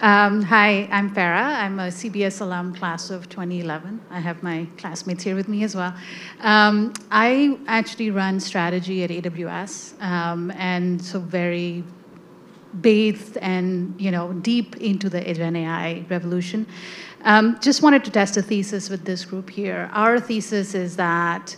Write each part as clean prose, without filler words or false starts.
Hi, I'm Farah. I'm a CBS alum, class of 2011. I have my classmates here with me as well. I actually run strategy at AWS, and so very bathed and deep into the Gen AI revolution. Just wanted to test a thesis with this group here. Our thesis is that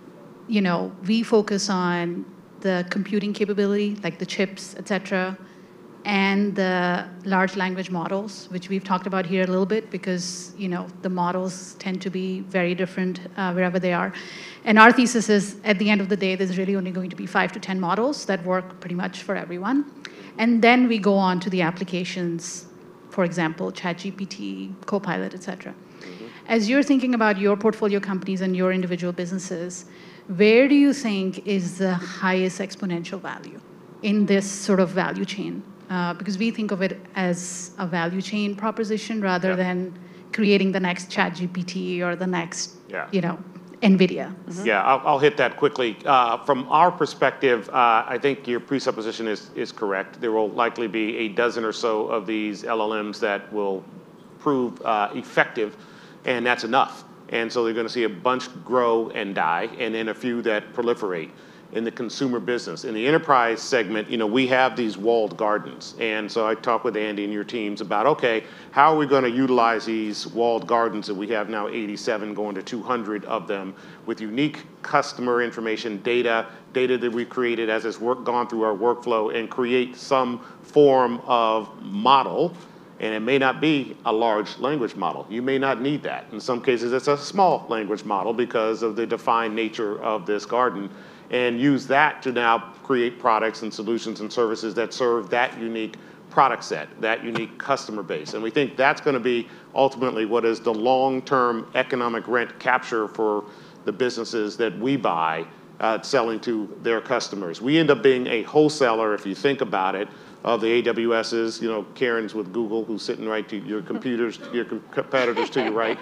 we focus on the computing capability, like the chips, et cetera, and the large language models, which we've talked about here a little bit because the models tend to be very different wherever they are. And our thesis is, at the end of the day, there's really only going to be 5 to 10 models that work pretty much for everyone. And then we go on to the applications, for example, ChatGPT, Copilot, et cetera. As you're thinking about your portfolio companies and your individual businesses, where do you think is the highest exponential value in this sort of value chain? Because we think of it as a value chain proposition rather than creating the next ChatGPT or the next, NVIDIA. Yeah, I'll hit that quickly. From our perspective, I think your presupposition is correct. There will likely be a dozen or so of these LLMs that will prove effective, and that's enough. And so they're going to see a bunch grow and die, and then a few that proliferate in the consumer business. In the enterprise segment, we have these walled gardens. And so I talked with Andy and your teams about, okay, how are we going to utilize these walled gardens that we have now 87 going to 200 of them with unique customer information, data that we created as it's gone through our workflow, and create some form of model. And it may not be a large language model. You may not need that. In some cases, it's a small language model because of the defined nature of this garden, and use that to now create products and solutions and services that serve that unique product set, that unique customer base. And we think that's going to be ultimately what is the long-term economic rent capture for the businesses that we buy, selling to their customers. We end up being a wholesaler, if you think about it, of the AWSs, Karen's with Google, who's sitting right to your competitors to your right.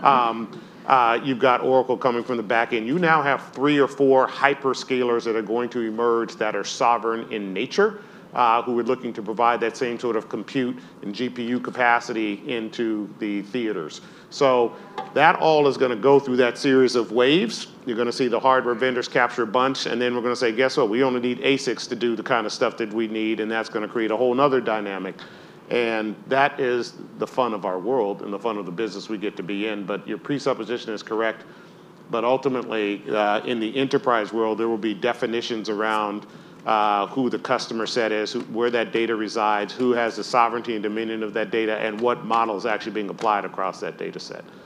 You've got Oracle coming from the back end. You now have 3 or 4 hyperscalers that are going to emerge that are sovereign in nature, who are looking to provide that same sort of compute and GPU capacity into the theaters. So that all is going to go through that series of waves. You're going to see the hardware vendors capture a bunch, and then we're going to say, guess what? We only need ASICs to do the kind of stuff that we need, and that's going to create a whole other dynamic. And that is the fun of our world and the fun of the business we get to be in. But your presupposition is correct. But ultimately, in the enterprise world, there will be definitions around who the customer set is, where that data resides, who has the sovereignty and dominion of that data, and what model is actually being applied across that data set.